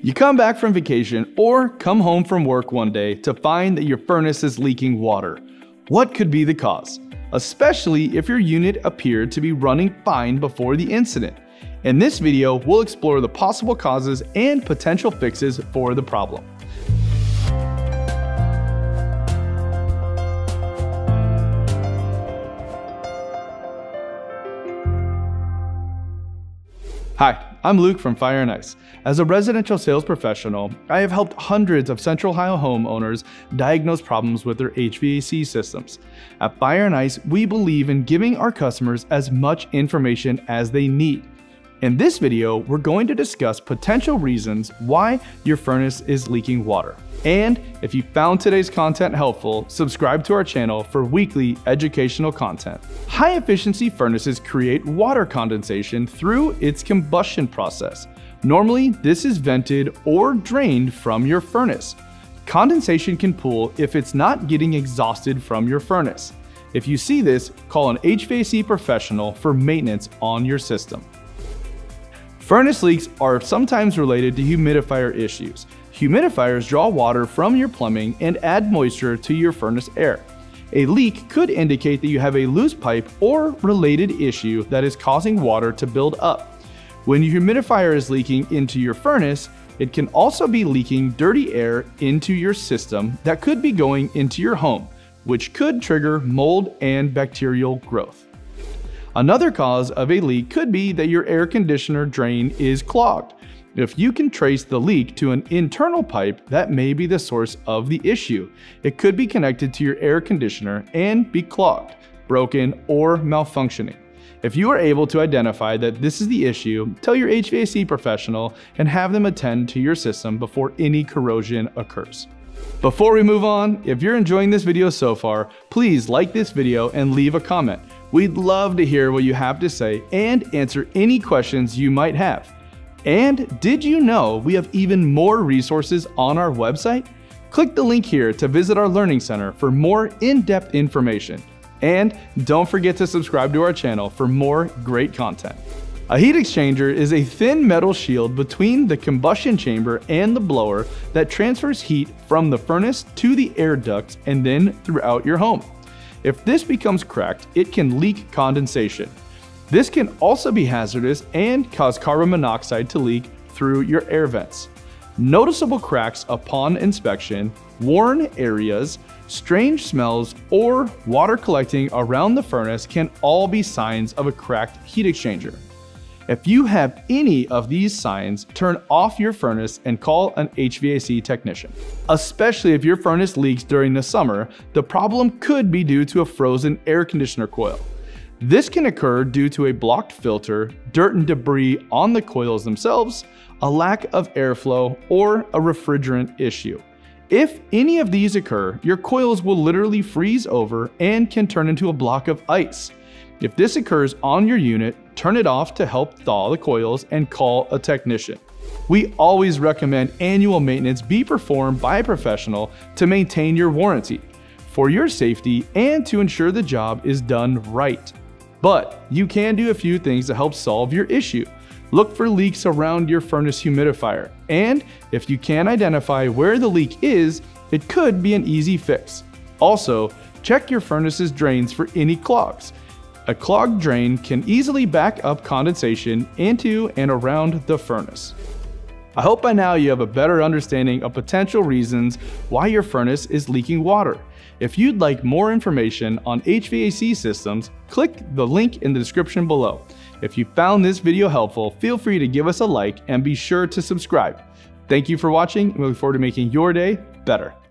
You come back from vacation or come home from work one day to find that your furnace is leaking water. What could be the cause? Especially if your unit appeared to be running fine before the incident. In this video, we'll explore the possible causes and potential fixes for the problem. Hi, I'm Luke from Fire and Ice. As a residential sales professional, I have helped hundreds of Central Ohio homeowners diagnose problems with their HVAC systems. At Fire and Ice, we believe in giving our customers as much information as they need. In this video, we're going to discuss potential reasons why your furnace is leaking water. And if you found today's content helpful, subscribe to our channel for weekly educational content. High efficiency furnaces create water condensation through its combustion process. Normally, this is vented or drained from your furnace. Condensation can pool if it's not getting exhausted from your furnace. If you see this, call an HVAC professional for maintenance on your system. Furnace leaks are sometimes related to humidifier issues. Humidifiers draw water from your plumbing and add moisture to your furnace air. A leak could indicate that you have a loose pipe or related issue that is causing water to build up. When your humidifier is leaking into your furnace, it can also be leaking dirty air into your system that could be going into your home, which could trigger mold and bacterial growth. Another cause of a leak could be that your air conditioner drain is clogged. If you can trace the leak to an internal pipe, that may be the source of the issue. It could be connected to your air conditioner and be clogged, broken, or malfunctioning. If you are able to identify that this is the issue, tell your HVAC professional and have them attend to your system before any corrosion occurs. Before we move on, if you're enjoying this video so far, please like this video and leave a comment. We'd love to hear what you have to say and answer any questions you might have. And did you know we have even more resources on our website? Click the link here to visit our Learning Center for more in-depth information. And don't forget to subscribe to our channel for more great content. A heat exchanger is a thin metal shield between the combustion chamber and the blower that transfers heat from the furnace to the air ducts and then throughout your home. If this becomes cracked, it can leak condensation. This can also be hazardous and cause carbon monoxide to leak through your air vents. Noticeable cracks upon inspection, worn areas, strange smells, or water collecting around the furnace can all be signs of a cracked heat exchanger. If you have any of these signs, turn off your furnace and call an HVAC technician. Especially if your furnace leaks during the summer, the problem could be due to a frozen air conditioner coil. This can occur due to a blocked filter, dirt and debris on the coils themselves, a lack of airflow, or a refrigerant issue. If any of these occur, your coils will literally freeze over and can turn into a block of ice. If this occurs on your unit, turn it off to help thaw the coils and call a technician. We always recommend annual maintenance be performed by a professional to maintain your warranty, for your safety and to ensure the job is done right. But you can do a few things to help solve your issue. Look for leaks around your furnace humidifier, and if you can identify where the leak is, it could be an easy fix. Also, check your furnace's drains for any clogs. A clogged drain can easily back up condensation into and around the furnace. I hope by now you have a better understanding of potential reasons why your furnace is leaking water. If you'd like more information on HVAC systems, click the link in the description below. If you found this video helpful, feel free to give us a like and be sure to subscribe. Thank you for watching, and we look forward to making your day better.